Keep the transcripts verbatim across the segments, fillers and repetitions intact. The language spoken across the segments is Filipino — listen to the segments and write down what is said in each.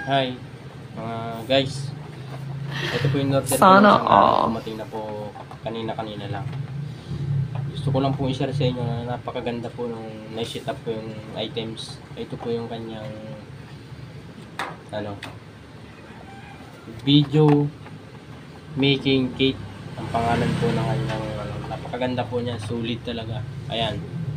Hi, mga guys. Ito po yung order ko Sana ng isang araw. all. Dumating na po kanina-kanina lang. Gusto ko lang po i-share sa inyo na napakaganda po nung na-set up po yung items. Ito po yung kanyang ano, video making kit. Ang pangalan po ng kanyang ano, napakaganda po niya. Sulit talaga. Ayan.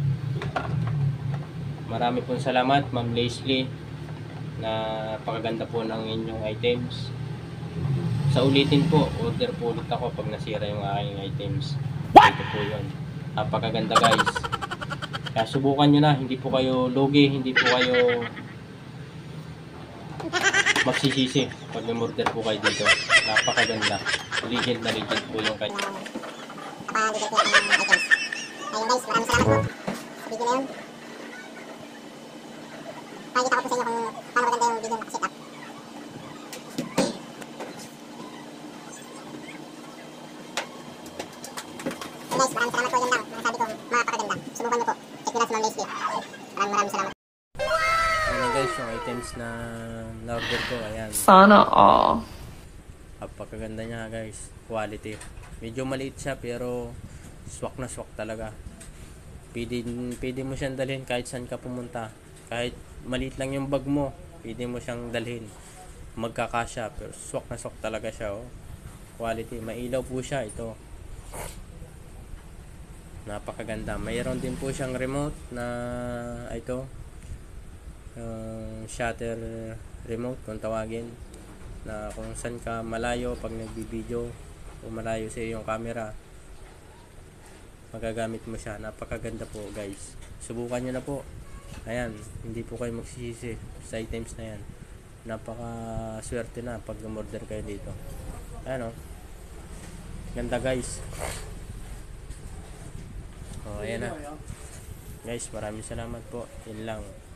Marami pong salamat, Ma'am Leslie. Napakaganda po ng inyong items. Sa ulitin po, order po ulit ako pag nasira yung aking items. Ito po yun. Napakaganda guys. Kaya subukan nyo na. Hindi po kayo lugi. Hindi po kayo magsisisi pag order po kayo dito. Napakaganda. Legend na legend po yung kanya. Napakaganda po yung items. Ayun guys, maraming salamat po. Sa video na yun. Pakikita ko po sa inyo kung paano maganda yung video nakaset up. So guys, maraming salamat po, yun lang. Masasabi ko, mapakaganda. Subukan nyo po. Check nyo lang sa Ma'am Leslie. Maraming maraming salamat. Ano guys, yung items na na-order ko, ayan. Sana all. Napakaganda niya guys. Quality. Medyo maliit siya pero swak na swak talaga. Pwede, pwede mo siyang dalhin kahit saan ka pumunta. Kahit maliit lang yung bag mo, pwede mo siyang dalhin. Magkakasya pero swak na swak talaga siya. Oh. Quality. Mailaw po siya ito. Napakaganda. Mayroon din po siyang remote na ito. Uh, shutter remote kung tawagin. Na kung saan ka malayo pag nagbibideo o malayo sa iyong camera, magagamit mo siya. Napakaganda po guys. Subukan nyo na po. Ayan, hindi po kayo magsisisi sa items na yan. Napaka swerte na pag umorder kayo dito. Ayan o. Ganda guys. O, ayan na. Guys, maraming salamat po. Yun lang.